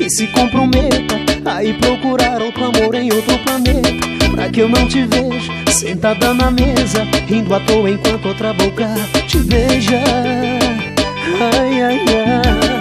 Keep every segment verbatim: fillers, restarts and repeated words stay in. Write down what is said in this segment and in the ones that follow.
que se comprometa a ir procurar outro amor em outro planeta, pra que eu não te veja sentada na mesa, rindo à toa enquanto outra boca te beija. Ai, ai, ai.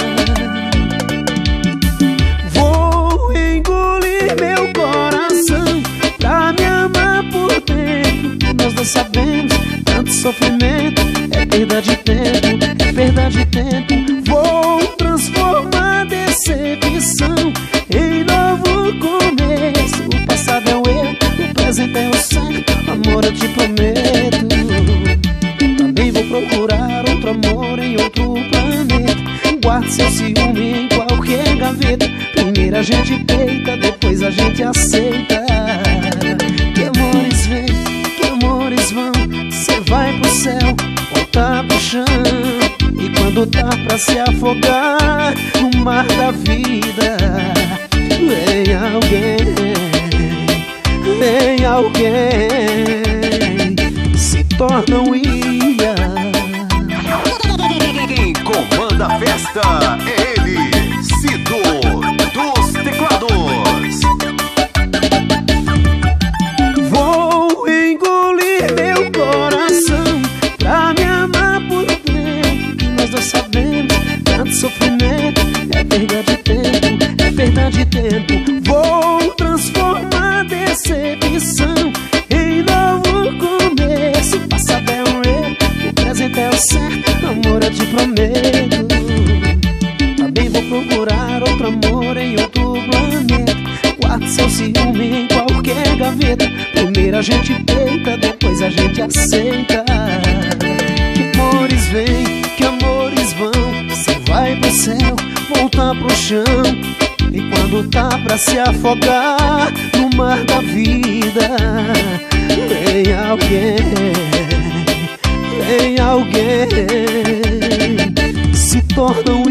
Vou engolir meu coração pra me amar por dentro. Nós não sabemos, tanto sofrimento é perda de tempo, é perda de tempo. Vou transformar decepção em novo começo. O passado é o erro, o presente é o certo. Amor, eu te prometo. Também vou procurar outro amor em outro planeta. Guarde seu ciúme em qualquer gaveta. Primeiro a gente peita, depois a gente aceita. Que amores vêm, que amores vão. Cê vai pro céu, volta pro chão. E quando tá pra se afogar no mar da vida, vem alguém, vem alguém, se torna um ilha. Quem comanda a festa é ele, Cido dos Teclados. Vou engolir meu coração pra me amar por dentro. Nós não sabemos, tanto sofrimento é perda de tempo, é perda de tempo. Vou transformar decepção em novo começo. O passado é um erro, o presente é o certo. Amor, eu te prometo. Também vou procurar outro amor em outro planeta. Guarde seu ciúme em qualquer gaveta. Primeiro a gente peita, depois a gente aceita. Que amores vêm, que amores vão. Cê vai pro céu, volta pro chão. E quando tá pra se afogar no mar da vida, vem alguém, vem alguém, se torna um